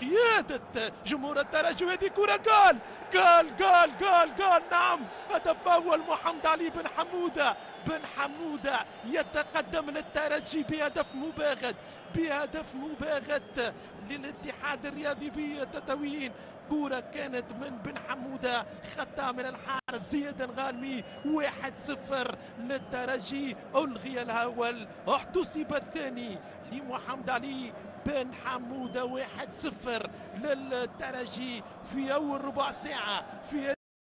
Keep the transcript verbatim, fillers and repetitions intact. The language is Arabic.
بقيادة جمهور الترجي. وهذه كرة جول جول جول جول جول نعم، هدف أول محمد علي بن حمودة. بن حمودة يتقدم للترجي بهدف مباغت بهدف مباغت للاتحاد الرياضي بتطاوين. كرة كانت من بن حمودة، خطأ من الحارس زياد الغانمي. واحد صفر للترجي، ألغي الأول احتسب الثاني لمحمد علي بن حمودة. واحد صفر للترجي في أول ربع ساعة في